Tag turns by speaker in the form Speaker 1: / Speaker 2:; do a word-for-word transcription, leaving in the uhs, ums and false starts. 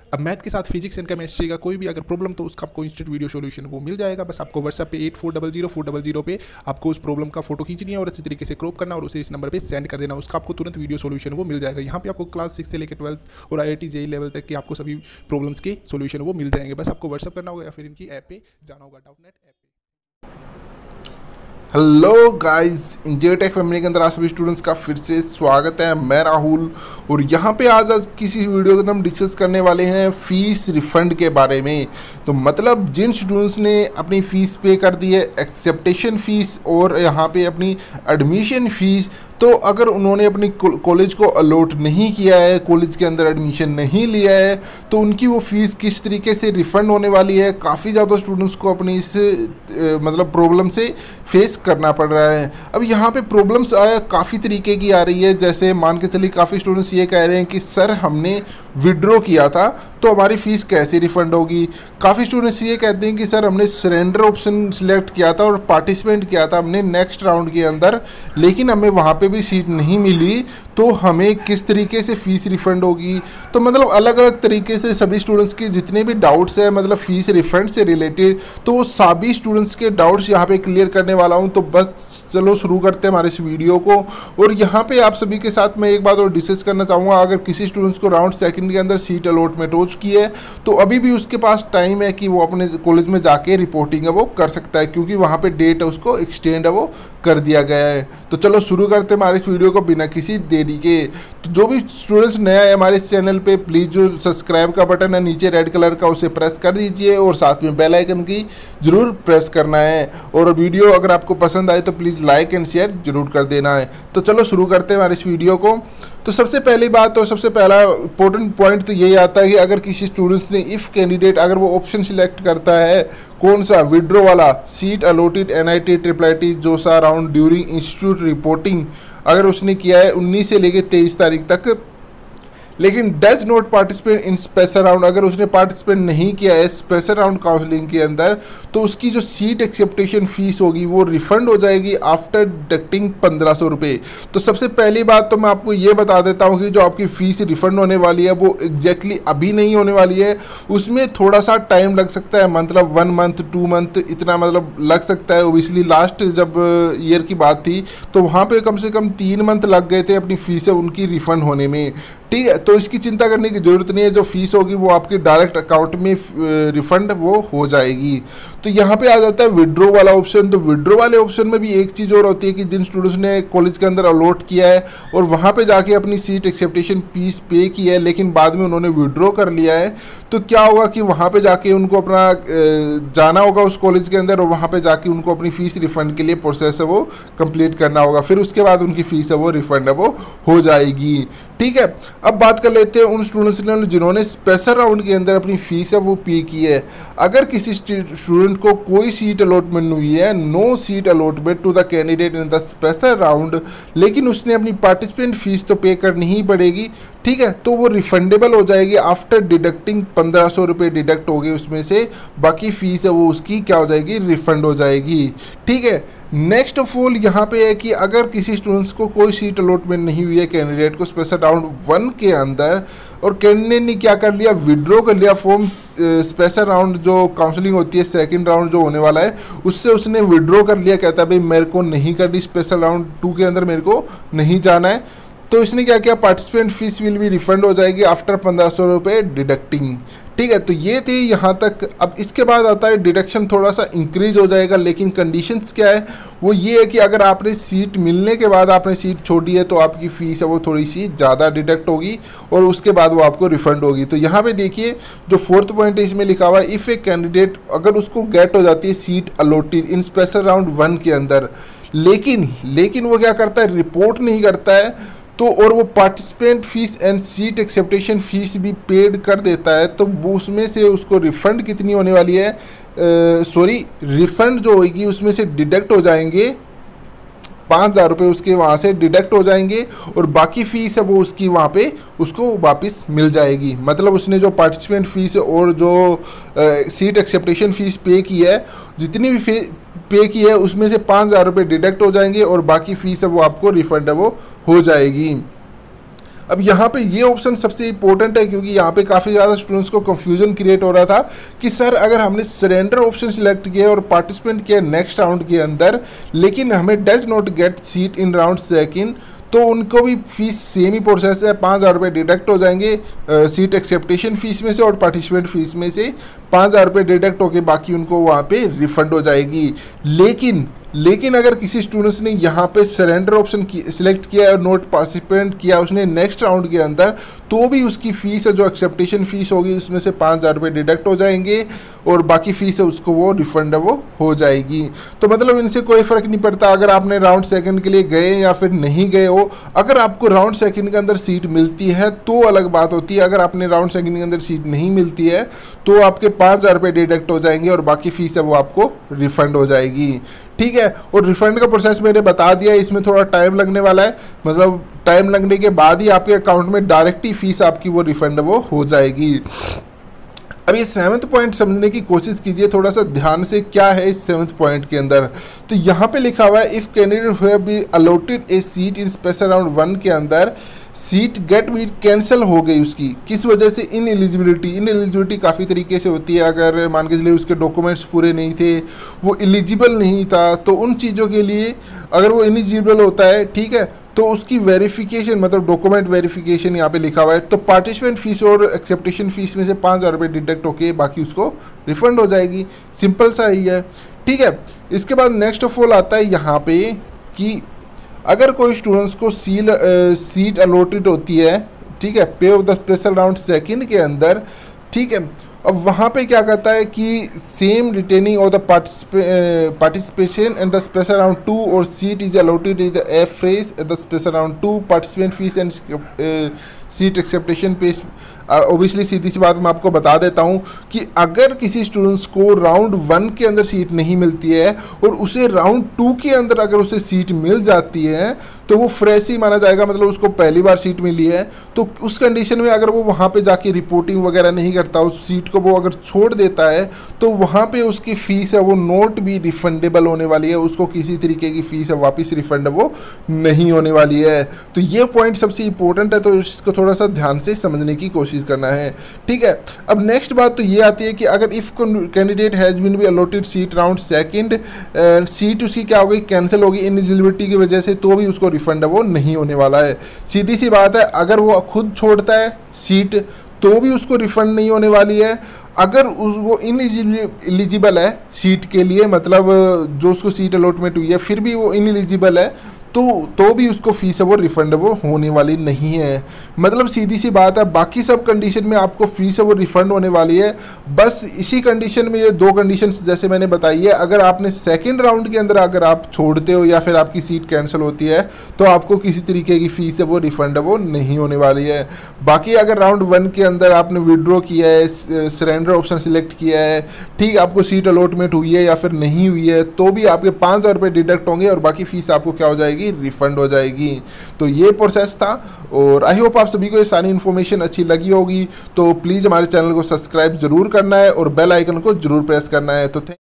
Speaker 1: अब मैथ के साथ फिजिक्स एंड केमिस्ट्री का कोई भी अगर प्रॉब्लम तो उसका आपको इंस्टेंट वीडियो सोल्यूशन वो मिल जाएगा। बस आपको व्हाट्सएप पे eight four double zero four double zero पे आपको उस प्रॉब्लम का फोटो खींचनी है और अच्छी तरीके से क्रॉप करना और उसे इस नंबर पे सेंड कर देना, उसका आपको तुरंत वीडियो सोल्यूशन वो मिल जाएगा। यहाँ पे आपको क्लास सिक्स से लेकर ट्वेल्थ और I I T JEE level तक के आपको सभी प्रॉब्लम्स के सोल्यूशन वो मिल जाएंगे। बस आपको व्हाट्सएप करना होगा या फिर इनकी ऐप पे जाना होगा, डाउट नेट ऐप पे।
Speaker 2: हेलो गाइस, इंजीनियर फैमिली के अंदर आप सभी स्टूडेंट्स का फिर से स्वागत है। मैं राहुल और यहाँ पे आज आज किसी वीडियो के अंदर हम डिस्कस करने वाले हैं फ़ीस रिफ़ंड के बारे में। तो मतलब जिन स्टूडेंट्स ने अपनी फ़ीस पे कर दी है, एक्सेप्टेशन फ़ीस और यहाँ पे अपनी एडमिशन फ़ीस, तो अगर उन्होंने अपनी कॉलेज को अलॉट नहीं किया है, कॉलेज के अंदर एडमिशन नहीं लिया है, तो उनकी वो फ़ीस किस तरीके से रिफ़ंड होने वाली है। काफ़ी ज़्यादा स्टूडेंट्स को अपनी इस मतलब प्रॉब्लम से फेस करना पड़ रहा है। अब यहाँ पे प्रॉब्लम्स आया काफ़ी तरीके की आ रही है। जैसे मान के चलिए काफ़ी स्टूडेंट्स ये कह रहे हैं कि सर हमने विड्रॉ किया था तो हमारी फ़ीस कैसे रिफ़ंड होगी। काफ़ी स्टूडेंट्स ये कहते हैं कि सर हमने सरेंडर ऑप्शन सिलेक्ट किया था और पार्टिसिपेंट किया था हमने नेक्स्ट राउंड के अंदर, लेकिन हमें वहाँ पे भी सीट नहीं मिली, तो हमें किस तरीके से फ़ीस रिफ़ंड होगी। तो मतलब अलग अलग तरीके से सभी स्टूडेंट्स के जितने भी डाउट्स हैं मतलब फ़ीस रिफ़ंड से रिलेटेड, तो वो सभी स्टूडेंट्स के डाउट्स यहाँ पे क्लियर करने वाला हूँ। तो बस चलो शुरू करते हैं हमारे इस वीडियो को। और यहाँ पे आप सभी के साथ मैं एक बात और डिस्कस करना चाहूँगा, अगर किसी स्टूडेंट्स को राउंड सेकंड के अंदर सीट अलॉटमेंट हो चुकी है तो अभी भी उसके पास टाइम है कि वो अपने कॉलेज में जाके रिपोर्टिंग है वो कर सकता है, क्योंकि वहाँ पे डेट है उसको एक्सटेंड है वो कर दिया गया है। तो चलो शुरू करते हैं हमारे इस वीडियो को बिना किसी देरी के। तो जो भी स्टूडेंट्स नया है हमारे इस चैनल पे, प्लीज़ जो सब्सक्राइब का बटन है नीचे रेड कलर का उसे प्रेस कर दीजिए और साथ में बेल आइकन की ज़रूर प्रेस करना है। और वीडियो अगर आपको पसंद आए तो प्लीज़ लाइक एंड शेयर जरूर कर देना है। तो चलो शुरू करते हैं हमारे इस वीडियो को। तो सबसे पहली बात और सबसे पहला इंपॉर्टेंट पॉइंट तो यही आता है कि अगर किसी स्टूडेंट्स ने इफ़ कैंडिडेट अगर वो ऑप्शन सिलेक्ट करता है कौन सा, विड्रॉ वाला, seat allotted N I T triple I T JoSAA round during institute reporting, अगर उसने किया है उन्नीस से लेकर तेईस तारीख तक, लेकिन does not participate in special round, अगर उसने पार्टिसिपेट नहीं किया है स्पेशल राउंड काउंसलिंग के अंदर, तो उसकी जो सीट एक्सेप्टेशन फीस होगी वो रिफंड हो जाएगी आफ्टर डिडक्टिंग पंद्रह सौ रुपये। तो सबसे पहली बात तो मैं आपको ये बता देता हूँ कि जो आपकी फ़ीस रिफंड होने वाली है वो एग्जैक्टली अभी नहीं होने वाली है, उसमें थोड़ा सा टाइम लग सकता है, मतलब वन मंथ टू मंथ इतना मतलब लग सकता है। ओबियसली लास्ट जब ईयर की बात थी तो वहाँ पे कम से कम तीन मंथ लग गए थे अपनी फ़ीसें उनकी रिफ़ंड होने में, ठीक है। तो इसकी चिंता करने की ज़रूरत नहीं है, जो फीस होगी वो आपके डायरेक्ट अकाउंट में रिफंड वो हो जाएगी। तो यहाँ पे आ जाता है विड्रॉ वाला ऑप्शन। तो विड्रॉ वाले ऑप्शन में भी एक चीज़ और होती है कि जिन स्टूडेंट्स ने कॉलेज के अंदर अलॉट किया है और वहाँ पे जाके अपनी सीट एक्सेप्टेशन फीस पे की है लेकिन बाद में उन्होंने विड्रॉ कर लिया है, तो क्या होगा कि वहाँ पे जाके उनको अपना जाना होगा उस कॉलेज के अंदर और वहाँ पे जाके उनको अपनी फ़ीस रिफ़ंड के लिए प्रोसेस है वो कंप्लीट करना होगा, फिर उसके बाद उनकी फ़ीस है वो रिफ़ंड है वो हो जाएगी, ठीक है। अब बात कर लेते हैं उन स्टूडेंट्स ने जिन्होंने स्पेशल राउंड के अंदर अपनी फ़ीस है वो पे की है। अगर किसी स्टूडेंट को कोई सीट अलॉटमेंट हुई है, no seat allotment to the candidate in the special round, लेकिन उसने अपनी पार्टिसिपेंट फीस तो पे करनी ही पड़ेगी, ठीक है, तो वो रिफंडेबल हो जाएगी आफ्टर डिडक्टिंग पंद्रह सौ रुपये डिडक्ट हो गए उसमें से, बाकी फ़ीस है वो उसकी क्या हो जाएगी, रिफंड हो जाएगी, ठीक है। नेक्स्ट ऑफ ऑल यहाँ पे है कि अगर किसी स्टूडेंट्स को कोई सीट अलॉटमेंट नहीं हुई है कैंडिडेट को स्पेशल राउंड वन के अंदर और कैंडिडेट ने क्या कर लिया, विड्रॉ कर लिया फॉर्म, स्पेशल राउंड जो काउंसलिंग होती है सेकंड राउंड जो होने वाला है उससे उसने विड्रॉ कर लिया, कहता है भाई मेरे को नहीं करनी स्पेशल राउंड टू के अंदर, मेरे को नहीं जाना है, तो इसने क्या किया, पार्टिसिपेंट फीस विल भी रिफंड हो जाएगी आफ्टर पंद्रह सौ रुपये डिडक्टिंग, ठीक है। तो ये थी यहाँ तक। अब इसके बाद आता है डिडक्शन थोड़ा सा इंक्रीज हो जाएगा, लेकिन कंडीशंस क्या है वो ये है कि अगर आपने सीट मिलने के बाद आपने सीट छोड़ी है तो आपकी फ़ीस है वो थोड़ी सी ज़्यादा डिडक्ट होगी और उसके बाद वो आपको रिफंड होगी। तो यहाँ पे देखिए जो फोर्थ पॉइंट है इसमें लिखा हुआ है, इफ़ ए कैंडिडेट अगर उसको गेट हो जाती है seat allotted in special round one के अंदर, लेकिन लेकिन वो क्या करता है, रिपोर्ट नहीं करता है, तो और वो participant fees and seat acceptance fees भी पेड कर देता है, तो वो उसमें से उसको रिफ़ंड कितनी होने वाली है, सॉरी रिफ़ंड जो होगी उसमें से डिडक्ट हो जाएंगे पाँच हज़ार रुपये, उसके वहाँ से डिडक्ट हो जाएंगे और बाकी फ़ीस है वो उसकी वहाँ पे उसको वापस मिल जाएगी। मतलब उसने जो पार्टिसिपेंट फ़ीस और जो आ, सीट एक्सेप्टेशन फ़ीस पे की है, जितनी भी फी पे की है उसमें से पाँच हज़ार रुपये डिडक्ट हो जाएंगे और बाकी फ़ीस है वो आपको रिफ़ंड है वो हो जाएगी। अब यहाँ पे ये ऑप्शन सबसे इंपॉर्टेंट है, क्योंकि यहाँ पे काफ़ी ज़्यादा स्टूडेंट्स को कंफ्यूजन क्रिएट हो रहा था कि सर अगर हमने सरेंडर ऑप्शन सिलेक्ट किया और पार्टिसिपेंट किया नेक्स्ट राउंड के अंदर, लेकिन हमें does not get seat in round second, तो उनको भी फीस सेम ही प्रोसेस है, पाँच हज़ार रुपये डिडक्ट हो जाएंगे सीट एक्सेप्टेशन फीस में से और पार्टिसिपेंट फीस में से पाँच हज़ार रुपये डिडक्ट होके बाकी उनको वहाँ पे रिफंड हो जाएगी। लेकिन लेकिन अगर किसी स्टूडेंट्स ने यहाँ पे सरेंडर ऑप्शन सिलेक्ट किया और नोट पार्टिसिपेंट किया उसने नेक्स्ट राउंड के अंदर, तो भी उसकी फ़ीस है जो एक्सेप्टेशन फ़ीस होगी उसमें से पाँच हज़ार रुपये डिडक्ट हो जाएंगे और बाकी फ़ीस है उसको वो रिफंड है वो हो जाएगी। तो मतलब इनसे कोई फ़र्क नहीं पड़ता अगर आपने राउंड सेकंड के लिए गए या फिर नहीं गए हो। अगर आपको राउंड सेकंड के अंदर सीट मिलती है तो अलग बात होती है, अगर आपने राउंड सेकंड के अंदर सीट नहीं मिलती है तो आपके पाँच हज़ार रुपये डिडक्ट हो जाएंगे और बाकी फ़ीस है वो आपको रिफ़ंड हो जाएगी। ठीक है, और रिफंड का प्रोसेस मैंने बता दिया है, इसमें थोड़ा टाइम लगने वाला है, मतलब टाइम लगने के बाद ही आपके अकाउंट में डायरेक्ट ही फीस आपकी वो रिफंड वो हो जाएगी। अब ये सेवन्थ पॉइंट समझने की कोशिश कीजिए थोड़ा सा ध्यान से, क्या है इस सेवन्थ पॉइंट के अंदर। तो यहाँ पे लिखा हुआ है, if candidate have been allotted a seat in special round one के अंदर सीट गेट भी कैंसिल हो गई उसकी, किस वजह से? इन एलिजिबिलिटी। इन एलिजिबिलिटी काफ़ी तरीके से होती है, अगर मान के चलिए उसके डॉक्यूमेंट्स पूरे नहीं थे, वो एलिजिबल नहीं था, तो उन चीज़ों के लिए अगर वो एलिजिबल होता है, ठीक है, तो उसकी वेरिफिकेशन मतलब डॉक्यूमेंट वेरिफिकेशन यहाँ पे लिखा हुआ है, तो पार्टिसिपेंट फीस और एक्सेप्टेशन फीस में से पाँच हज़ार रुपये डिडक्ट होके बाकी उसको रिफंड हो जाएगी। सिंपल सा ही है। ठीक है, इसके बाद नेक्स्ट ऑफ ऑल आता है यहाँ पे कि अगर कोई स्टूडेंट्स को सील सीट अलॉटेड होती है, ठीक है, pay of the special round second के अंदर, ठीक है, अब वहाँ पे क्या करता है कि सेम रिटेनिंग और the participation in the special round two और seat is allotted in the F phrase the special round two participant fees and seat acceptance pays. Obviously सीधी सी बात मैं आपको बता देता हूँ कि अगर किसी स्टूडेंट्स को राउंड वन के अंदर सीट नहीं मिलती है और उसे राउंड टू के अंदर अगर उसे सीट मिल जाती है तो वो फ्रेश ही माना जाएगा, मतलब उसको पहली बार सीट मिली है। तो उस कंडीशन में अगर वो वहाँ पे जाके रिपोर्टिंग वगैरह नहीं करता, उस सीट को वो अगर छोड़ देता है, तो वहाँ पे उसकी फ़ीस है वो नोट भी रिफंडेबल होने वाली है, उसको किसी तरीके की फ़ीस है वापस रिफंड वो नहीं होने वाली है। तो ये पॉइंट सबसे इंपॉर्टेंट है, तो इसको थोड़ा सा ध्यान से समझने की कोशिश करना है। ठीक है, अब नेक्स्ट बात तो ये आती है कि अगर if candidate has been be allotted seat round second, सीट उसकी क्या हो गई, कैंसिल होगी इनएलिजिबिलिटी की वजह से, तो भी उसको रिफंड है वो नहीं होने वाला है। सीधी सी बात है, अगर वो खुद छोड़ता है सीट तो भी उसको रिफंड नहीं होने वाली है। अगर उस वो इनएलिजिबल है सीट के लिए, मतलब जो उसको सीट अलॉटमेंट हुई है फिर भी वो इनएलिजिबल है, तो तो भी उसको फीस है वो रिफंड वो होने वाली नहीं है। मतलब सीधी सी बात है, बाकी सब कंडीशन में आपको फीस है वो रिफंड होने वाली है। बस इसी कंडीशन में, ये दो कंडीशन जैसे मैंने बताई है, अगर आपने सेकंड राउंड के अंदर अगर आप छोड़ते हो या फिर आपकी सीट कैंसिल होती है तो आपको किसी तरीके की फ़ीस है वो रिफंड है वो नहीं होने वाली है। बाकी अगर राउंड वन के अंदर आपने विड्रॉ किया है, सरेंडर ऑप्शन सिलेक्ट किया है, ठीक, आपको सीट अलॉटमेंट हुई है या फिर नहीं हुई है, तो भी आपके पाँच हज़ार रुपये डिडक्ट होंगे और बाकी फ़ीस आपको क्या हो जाएगी, रिफंड हो जाएगी। तो ये प्रोसेस था और आई होप आप सभी को ये सारी इन्फॉर्मेशन अच्छी लगी होगी। तो प्लीज़ हमारे चैनल को सब्सक्राइब जरूर करना है और बेल आइकन को जरूर प्रेस करना है। तो